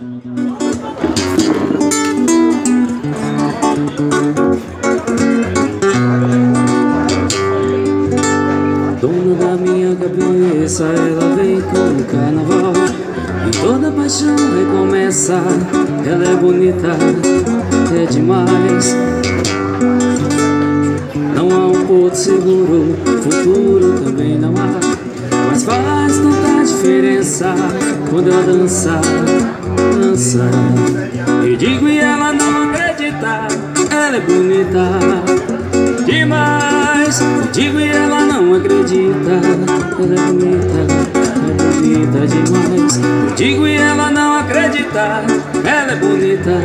Dona da minha cabeça, ela vem com o carnaval e toda paixão recomeça. Ela é bonita, é demais. Não há um porto seguro, futuro também não há, mas faz tanta diferença quando ela dança, dança. Eu digo e ela não acredita, ela é bonita demais. Eu digo e ela não acredita, ela é bonita demais. Eu digo e ela não acredita, ela é bonita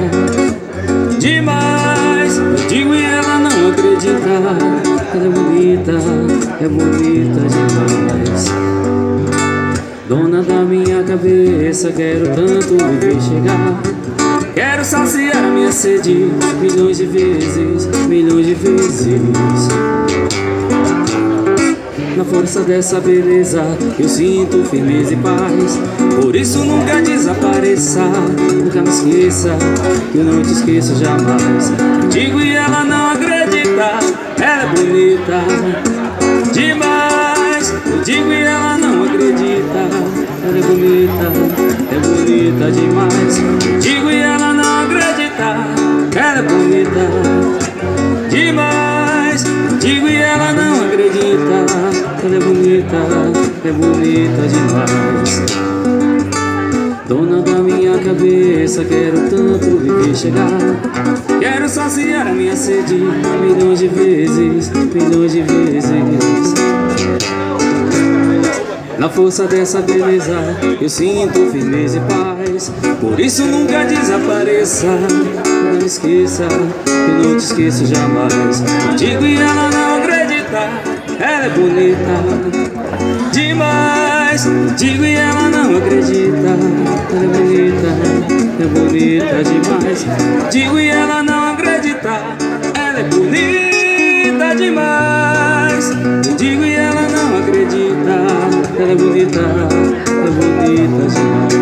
demais. Eu digo e ela não acredita, ela é bonita demais. Dona da minha cabeça, quero tanto me ver chegar. Quero saciar a minha sede milhões de vezes, milhões de vezes. Na força dessa beleza eu sinto firmeza e paz. Por isso nunca desapareça, nunca me esqueça, que eu não te esqueço jamais. Eu digo e ela não acredita, ela é bonita demais. Eu digo e ela não acredita, ela é bonita demais. Eu digo e ela não acredita, ela é bonita demais. Eu digo e ela não acredita, ela é bonita demais. Dona da minha cabeça, quero tanto me ver chegar. Quero saciar a minha sede milhões de vezes, milhões de vezes. Na força dessa beleza eu sinto firmeza e paz. Por isso nunca desapareça, não me esqueça, eu não te esqueço jamais. Eu digo e ela não acredita, ela é bonita demais. Eu digo e ela não acredita, ela é bonita demais. Eu digo e ela não acredita, ela é bonita demais. Eu digo e ela não acredita, ela é bonita demais.